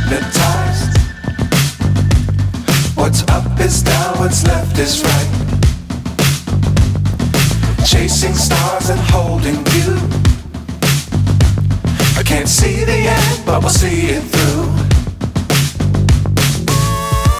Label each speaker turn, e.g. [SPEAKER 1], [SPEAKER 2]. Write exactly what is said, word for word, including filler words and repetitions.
[SPEAKER 1] hypnotized. What's up is down, what's left is right. Chasing stars and holding you. I can't see the end, but we'll see it through.